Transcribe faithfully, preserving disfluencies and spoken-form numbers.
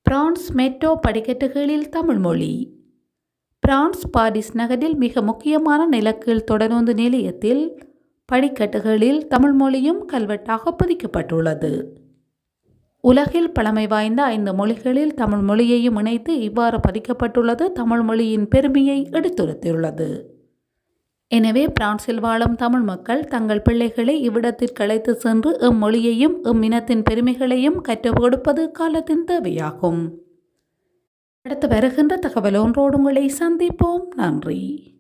France metro படிக்கட்டுகளில் Tamil மொழி. France Paris நகரில் மிக முக்கியமான நிலக்கீழ் தொடருந்து நிலையத்தில் படிக்கட்டுகளில் தமிழ் மொழியும் கல்வெட்டாக பதிக்கப்பட்டுள்ளது. உலகில் பழமை வாய்ந்த ஐந்து மொழிகளில் தமிழ் மொழியையும் இணைத்து இவ்வாறு பதிக்கப்பட்டுள்ளது தமிழ் மொழியின் பெருமையை எடுத்துரைத்துள்ளது. எனவே பிரான்சில் வாழும் தமிழ் மக்கள் தங்கள் பிள்ளைகளை இவ்விடத்திற்கு அழைத்து சென்று எம் மொழியையும் எம் இனத்தின் பெருமைகளையும் கற்றுக் கொடுப்பது காலத்தின் தேவையாகும். அடுத்து வருகின்ற தகவல் ஒன்றோடு உங்களை சந்திப்போம். நன்றி.